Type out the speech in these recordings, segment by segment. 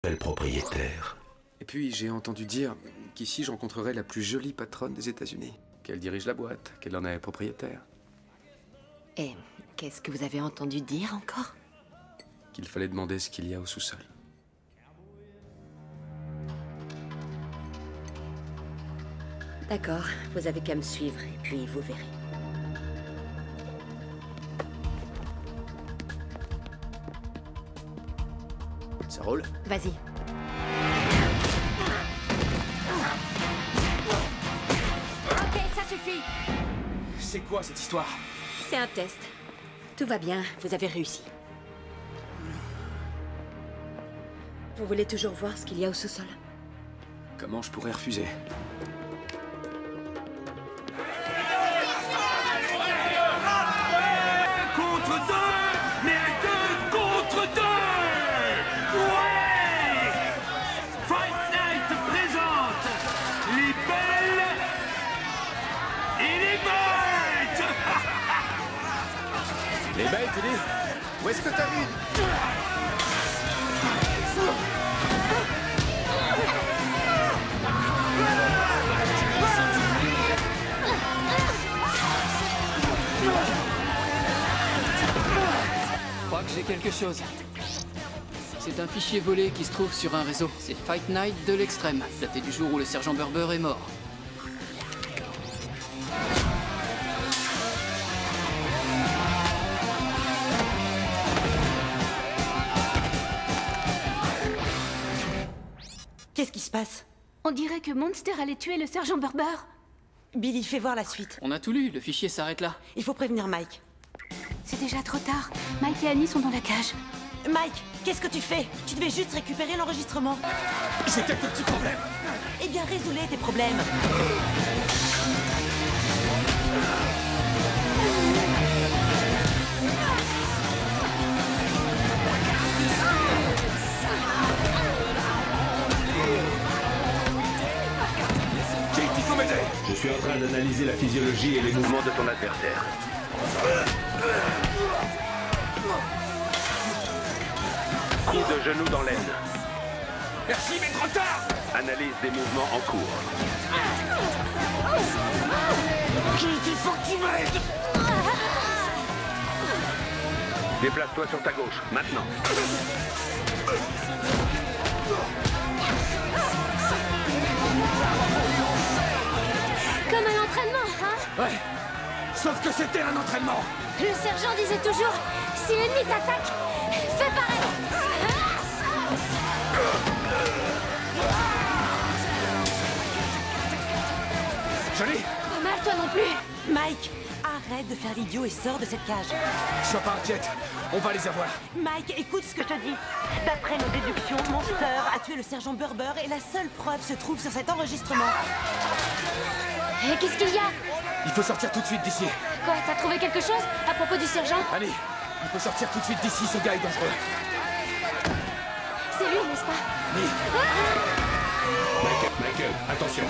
Quel propriétaire? Et puis j'ai entendu dire qu'ici je rencontrerais la plus jolie patronne des États-Unis. Qu'elle dirige la boîte, qu'elle en est propriétaire. Et qu'est-ce que vous avez entendu dire encore? Qu'il fallait demander ce qu'il y a au sous-sol. D'accord, vous avez qu'à me suivre et puis vous verrez. Ça roule? Vas-y. Ok, ça suffit. C'est quoi cette histoire? C'est un test. Tout va bien, vous avez réussi. Vous voulez toujours voir ce qu'il y a au sous-sol? Comment je pourrais refuser? Contre deux, mais à deux contre deux. Ouais. Fight Night te présente les belles et les bêtes. Les belles, tu dis? Où est-ce que t'as vu? Je crois que j'ai quelque chose. C'est un fichier volé qui se trouve sur un réseau. C'est Fight Night de l'extrême, daté du jour où le sergent Berber est mort. Qu'est-ce qui se passe? On dirait que Monster allait tuer le sergent Berber. Billy, fais voir la suite. On a tout lu, le fichier s'arrête là. Il faut prévenir Mike. C'est déjà trop tard. Mike et Annie sont dans la cage. Mike, qu'est-ce que tu fais? Tu devais juste récupérer l'enregistrement. J'ai quelques petits problèmes. Eh bien, résous-les tes problèmes. Kate, il faut m'aider. Je suis en train d'analyser la physiologie et les mouvements de ton adversaire. Pris de genoux dans l'aine. Merci, mais trop tard. Analyse des mouvements en cours. Kate, il faut que tu m'aides. Déplace-toi sur ta gauche, maintenant. Comme un entraînement, hein? Ouais. Sauf que c'était un entraînement. Le sergent disait toujours, si l'ennemi t'attaque, fais pareil. Joli. Pas mal toi non plus. Mike, arrête de faire l'idiot et sors de cette cage. Sois pas inquiète, on va les avoir. Mike, écoute ce que je te dis. D'après nos déductions, Monster a tué le sergent Berber et la seule preuve se trouve sur cet enregistrement. Et qu'est-ce qu'il y a? Il faut sortir tout de suite d'ici. Quoi, t'as trouvé quelque chose à propos du sergent? Allez, il faut sortir tout de suite d'ici, ce gars est dangereux. C'est lui, n'est-ce pas? Oui. Michael, attention.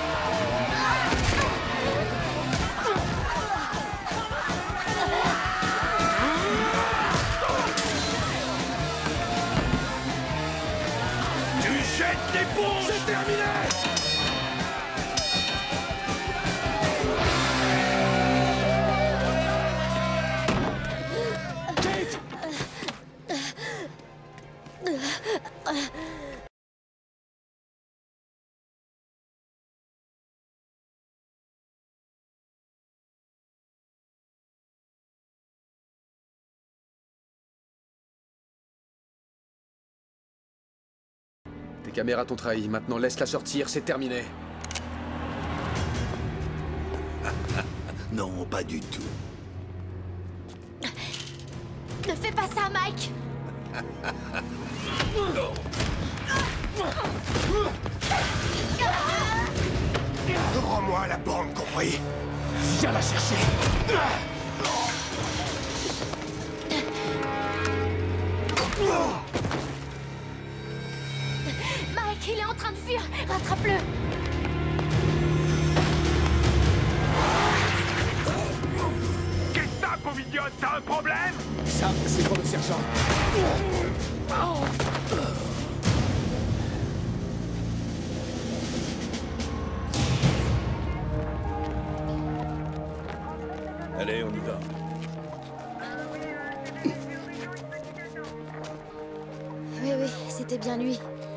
Tu jettes l'éponge. C'est terminé. Kate. Tes caméras t'ont trahi, maintenant laisse-la sortir, c'est terminé. Non, pas du tout. Ne fais pas ça, Mike. Rends-moi la bande, compris? Viens la chercher. Mike, il est en train de fuir. Rattrape-le. idiote, t'as un problème? Ça, c'est pour le sergent. c'était bien lui.